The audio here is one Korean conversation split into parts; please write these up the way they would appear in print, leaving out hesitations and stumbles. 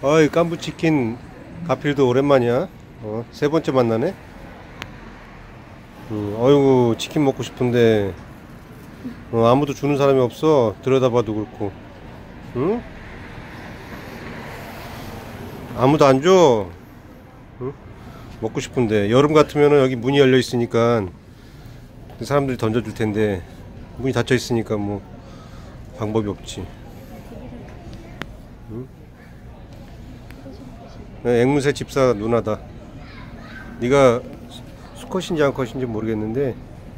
어이, 깐부치킨 가필드 오랜만이야. 세 번째 만나네. 어이구, 치킨 먹고 싶은데 아무도 주는 사람이 없어. 들여다봐도 그렇고. 응? 아무도 안 줘. 응? 먹고 싶은데 여름 같으면은 여기 문이 열려 있으니까 사람들이 던져줄 텐데 문이 닫혀 있으니까 뭐 방법이 없지. 응? 앵무새 집사 누나다. 네가 수컷인지 암컷인지 모르겠는데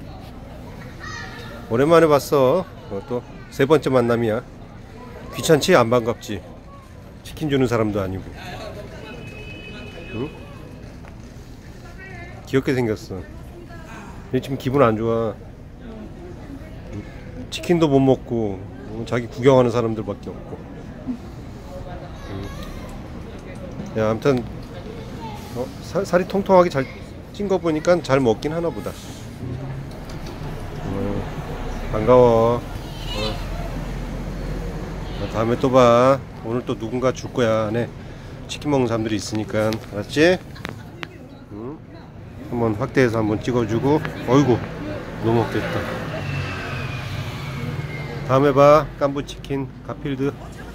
오랜만에 봤어. 또 세 번째 만남이야. 귀찮지? 안 반갑지? 치킨 주는 사람도 아니고. 응? 귀엽게 생겼어. 얘 지금 기분 안 좋아. 치킨도 못 먹고 자기 구경하는 사람들밖에 없고. 야, 아무튼 살이 통통하게 잘 찐 거 보니까 잘 먹긴 하나 보다. 반가워. 다음에 또 봐. 오늘 또 누군가 줄 거야. 안에 치킨 먹는 사람들이 있으니까. 알았지? 한번 확대해서 한번 찍어주고. 어이구, 너무 먹겠다. 다음에 봐. 깐부치킨 가필드.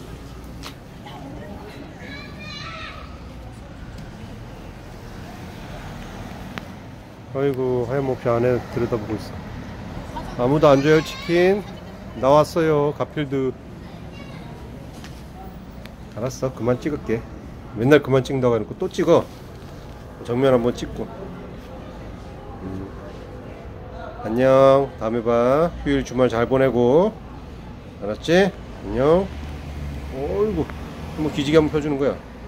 아이고, 하얀목표 안에 들여다보고 있어. 아무도 안 줘요. 치킨 나왔어요. 가필드. 알았어, 그만 찍을게. 맨날 그만 찍는다고 해놓고 또 찍어. 정면 한번 찍고. 안녕. 다음에 봐. 휴일 주말 잘 보내고. 알았지? 안녕. 어이구, 뭐 기지개 한번 펴주는 거야.